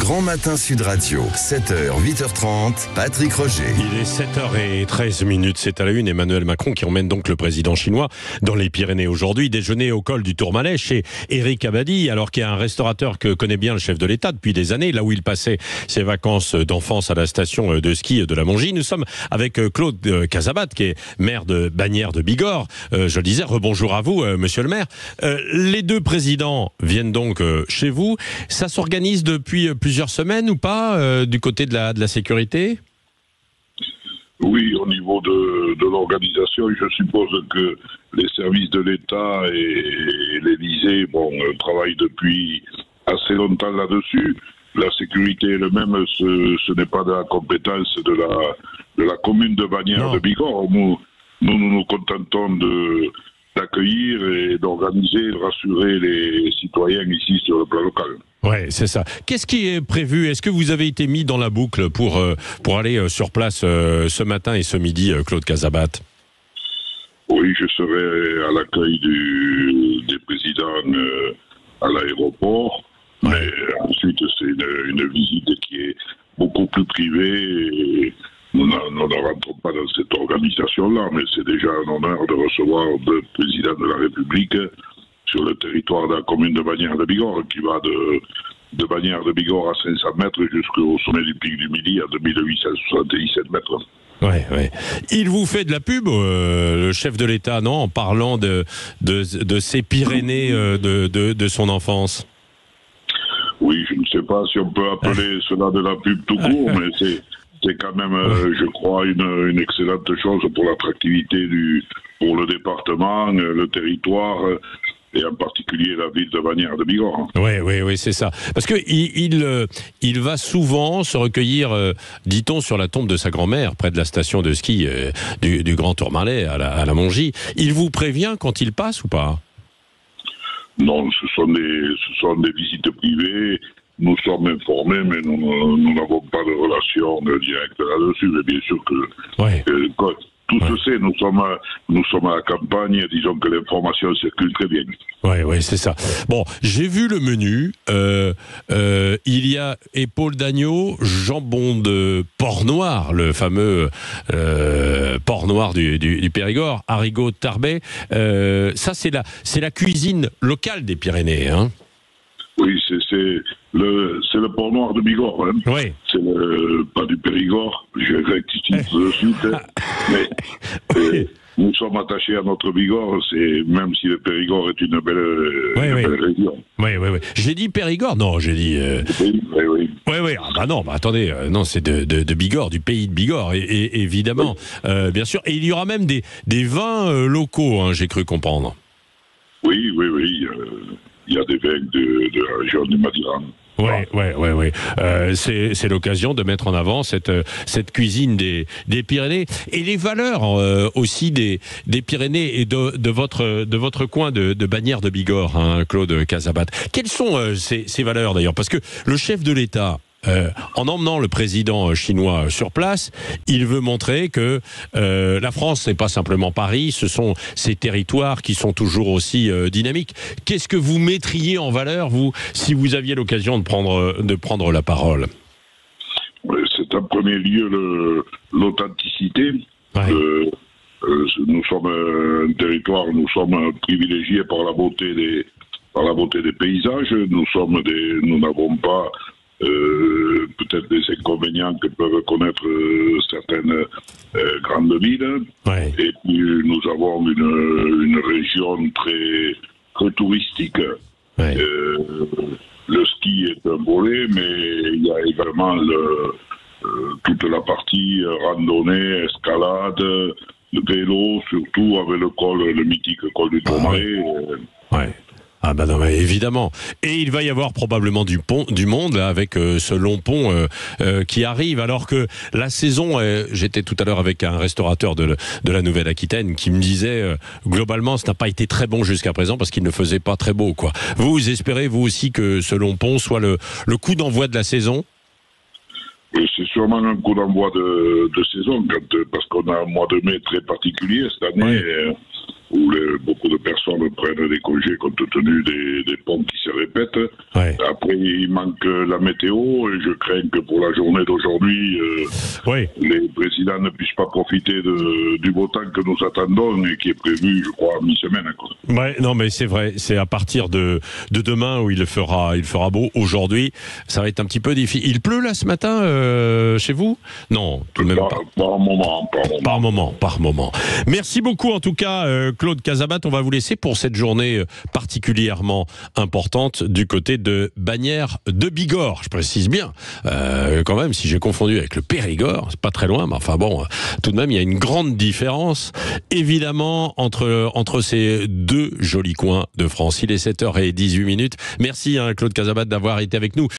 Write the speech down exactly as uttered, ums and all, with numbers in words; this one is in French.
Grand Matin Sud Radio, sept heures, huit heures trente, Patrick Roger. Il est sept heures treize minutes, c'est à la une. Emmanuel Macron qui emmène donc le président chinois dans les Pyrénées aujourd'hui, déjeuner au col du Tourmalet chez Éric Abadie, alors qu'il y a un restaurateur que connaît bien le chef de l'État depuis des années, là où il passait ses vacances d'enfance à la station de ski de la Mongie. Nous sommes avec Claude Casabat, qui est maire de Bagnères de Bigorre. Euh, je le disais, rebonjour à vous, euh, monsieur le maire. Euh, les deux présidents viennent donc euh, chez vous. Ça s'organise depuis plusieurs semaines ou pas, euh, du côté de la, de la sécurité ? Oui, au niveau de, de l'organisation, je suppose que les services de l'État et l'Élysée bon, travaillent depuis assez longtemps là-dessus. La sécurité elle-même, ce, ce n'est pas de la compétence de la, de la commune de Bagnères de Bigorre. Nous, nous nous, nous contentons de, d'accueillir et d'organiser, de rassurer les citoyens ici sur le plan local. Ouais, c'est ça. Qu'est-ce qui est prévu ? Est-ce que vous avez été mis dans la boucle pour, euh, pour aller euh, sur place euh, ce matin et ce midi, euh, Claude Casabat ? Oui, je serai à l'accueil du, des présidents euh, à l'aéroport. Ouais. Mais ensuite, c'est une, une visite qui est beaucoup plus privée. Et nous, nous ne rentrons pas dans cette organisation-là, mais c'est déjà un honneur de recevoir le président de la République sur le territoire de la commune de Bagnères de Bigorre, qui va de, de Bagnères de Bigorre à cinq cents mètres jusqu'au sommet du pic du Midi à deux mille huit cent soixante-dix-sept mètres. Ouais, ouais. Il vous fait de la pub, euh, le chef de l'État, non, en parlant de, de, de ces Pyrénées euh, de, de, de son enfance. Oui, je ne sais pas si on peut appeler cela de la pub tout court, mais c'est, c'est quand même, euh, je crois, une, une excellente chose pour l'attractivité du, pour le département, le territoire, et en particulier la ville de Bagnères de Bigorre. Oui, oui, oui, c'est ça. Parce que il, il, euh, il va souvent se recueillir, euh, dit-on, sur la tombe de sa grand-mère, près de la station de ski euh, du, du Grand Tourmalet à la, à la Mongie. Il vous prévient quand il passe ou pas ? Non, ce sont des, ce sont des visites privées. Nous sommes informés, mais nous, nous n'avons pas de relation directe là-dessus. Mais bien sûr que, ouais. que quand, tout ouais. se sait, nous sommes, nous sommes à la campagne, disons que l'information circule très bien. Oui, oui, c'est ça. Bon, j'ai vu le menu. Euh, euh, il y a épaule d'agneau, jambon de porc noir, le fameux euh, porc noir du, du, du Périgord, haricots tarbais. Euh, ça, c'est la, c'est la cuisine locale des Pyrénées, hein. Oui, c'est, c'est, le, c'est le porc noir de Bigorre. Hein. Oui. C'est le, pas du Périgord, je rectifie tout de suite. Hein. Mais euh, nous sommes attachés à notre Bigorre, c'est, même si le Périgord est une belle, oui, une oui. belle région. Oui, oui, oui. J'ai dit Périgord ? Non, j'ai dit... Euh... Oui, oui, oui. Oui, oui. Ah bah non, bah attendez, euh, non, c'est de, de, de Bigorre, du pays de Bigorre, et, et, évidemment, oui. euh, bien sûr. Et il y aura même des, des vins euh, locaux, hein, j'ai cru comprendre. Oui, oui, oui. Euh... Il y a des vins de, de la région du Madiran. Oui, oui, oui, oui. Euh, c'est, c'est l'occasion de mettre en avant cette, cette cuisine des, des Pyrénées et les valeurs euh, aussi des, des Pyrénées et de, de, votre, de votre coin de, de Bagnères de Bigorre, hein, Claude Casabat. Quelles sont euh, ces, ces valeurs d'ailleurs ? Parce que le chef de l'État, Euh, en emmenant le président chinois sur place, il veut montrer que euh, la France, c'est pas simplement Paris, ce sont ces territoires qui sont toujours aussi euh, dynamiques. Qu'est-ce que vous mettriez en valeur, vous, si vous aviez l'occasion de prendre, de prendre la parole ? C'est en premier lieu le, l'authenticité. Ouais. Euh, euh, nous sommes un territoire, nous sommes privilégiés par la beauté des, par la beauté des paysages. Nous sommes des, nous n'avons pas Euh, peut-être des inconvénients que peuvent connaître euh, certaines euh, grandes villes. Ouais. Et puis nous avons une, une région très, très touristique. Ouais. Euh, le ski est un volet, mais il y a également le, euh, toute la partie randonnée, escalade, le vélo, surtout avec le col, le mythique col du Tourmalet. Ah, ouais. ouais. Ah ben non, mais évidemment. Et il va y avoir probablement du pont, du monde là, avec euh, ce long pont euh, euh, qui arrive, alors que la saison, euh, j'étais tout à l'heure avec un restaurateur de, de la Nouvelle-Aquitaine qui me disait, euh, globalement, ça n'a pas été très bon jusqu'à présent parce qu'il ne faisait pas très beau, quoi. Vous, vous espérez, vous aussi, que ce long pont soit le, le coup d'envoi de la saison ? Et c'est sûrement un coup d'envoi de, de saison, quand, parce qu'on a un mois de mai très particulier cette année. Ouais. où les, beaucoup de personnes prennent des congés compte tenu des, des ponts qui se répètent. Ouais. Après, il manque la météo et je crains que pour la journée d'aujourd'hui, euh, Oui. les présidents ne puissent pas profiter de, du beau temps que nous attendons et qui est prévu, je crois, à mi-semaine. Quoi. Ouais, non, mais c'est vrai. C'est à partir de, de demain où il fera, il fera beau. Aujourd'hui, ça va être un petit peu difficile. Il pleut là ce matin euh, chez vous? Non, tout de même par, pas. Par moment, par moment. Par moment, par moment. Merci beaucoup en tout cas, euh, Claude Casabat. On va vous laisser pour cette journée particulièrement importante du côté de Bagnères de Bigorre. Je précise bien, euh, quand même, si j'ai confondu avec le Périgord, c'est pas très loin, mais enfin bon, tout de même, il y a une grande différence, évidemment, entre, entre ces deux jolis coins de France. Il est sept heures dix-huit minutes. Merci, hein, Claude Casabat, d'avoir été avec nous.